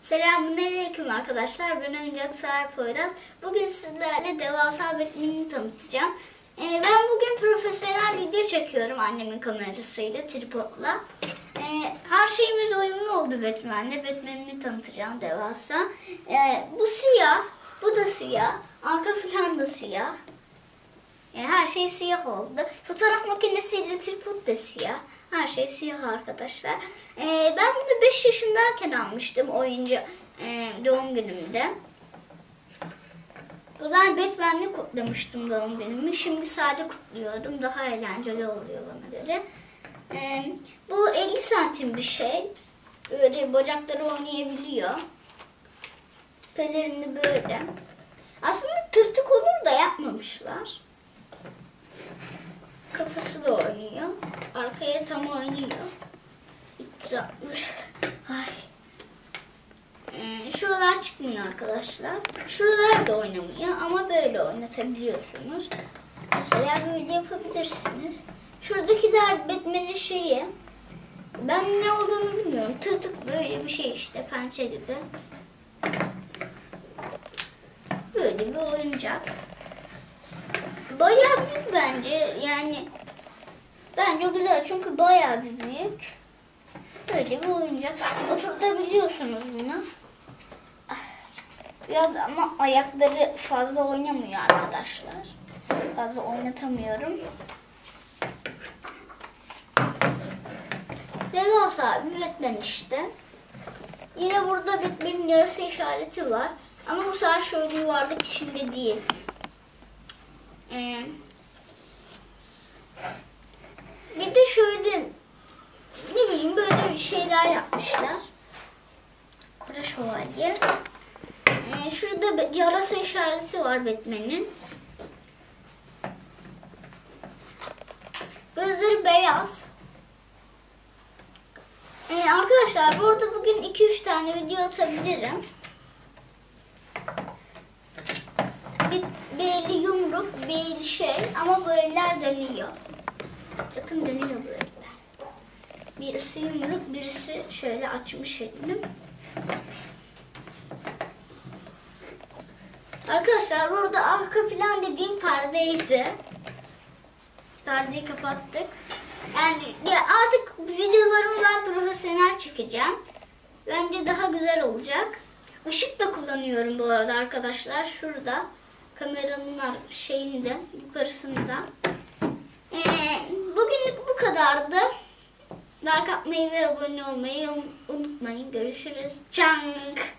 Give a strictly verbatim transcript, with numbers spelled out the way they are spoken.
Selamünaleyküm arkadaşlar. Ben Oyuncak Sever Poyraz. Bugün sizlerle devasa Batman'i tanıtacağım. Ee, ben bugün profesyonel video çekiyorum annemin kamerasıyla, tripodla. Ee, her şeyimiz uyumlu oldu Batman'le. Batman'i tanıtacağım devasa. Ee, bu siyah, bu da siyah. Arka plan da siyah. Yani her şey siyah oldu. Fotoğraf makinesiyle tripod da siyah. Her şey siyah arkadaşlar. Ee, ben bunu beş yaşındayken almıştım oyuncu e, doğum günümde. O zaman Batman'le kutlamıştım doğum günümü. Şimdi sade kutluyordum. Daha eğlenceli oluyor bana göre. Ee, bu elli santim bir şey. Böyle bacakları oynayabiliyor. Pelerini böyle. Aslında tırtık olur da yapmamışlar. Kafası da oynuyor. Arkaya tam oynuyor. üç yüz altmış. Ay. Ee, şuralar çıkmıyor arkadaşlar. Şuralar da oynamıyor ama böyle oynatabiliyorsunuz. Mesela böyle yapabilirsiniz. Şuradakiler Batman'in şeyi. Ben ne olduğunu bilmiyorum. Tırtık böyle bir şey işte, pençe gibi. Böyle bir oyuncak. Bayağı büyük bence. Yani bence güzel çünkü bayağı bir büyük. Böyle bir oyuncak. Oturtabiliyorsunuz bunu. Biraz ama ayakları fazla oynamıyor arkadaşlar. Fazla oynatamıyorum. Devasa bir Batman işte. Yine burada Batman'in yarısı işareti var. Ama bu sefer şöyle yuvarlak içinde değil. Ee, bir de şöyle ne bileyim böyle bir şeyler yapmışlar. Kara şövalye. Ee, şurada yarasa işareti var Batman'in. Gözleri beyaz. Ee, arkadaşlar burada bugün iki üç tane video atabilirim. Bir, bir eli yumruk, bir eli şey ama bu eller dönüyor. Bakın dönüyor böyle. Birisi yumruk, birisi şöyle açmış elini. Arkadaşlar burada arka plan dediğim perdeydi. Perdeyi kapattık. Yani ya artık videolarımı ben profesyonel çekeceğim. Bence daha güzel olacak. Işık da kullanıyorum bu arada arkadaşlar. Şurada kameranın şeyinde, yukarısında. Ee, bugünlük bu kadardı. Like atmayı ve abone olmayı unutmayın. Görüşürüz. Çank.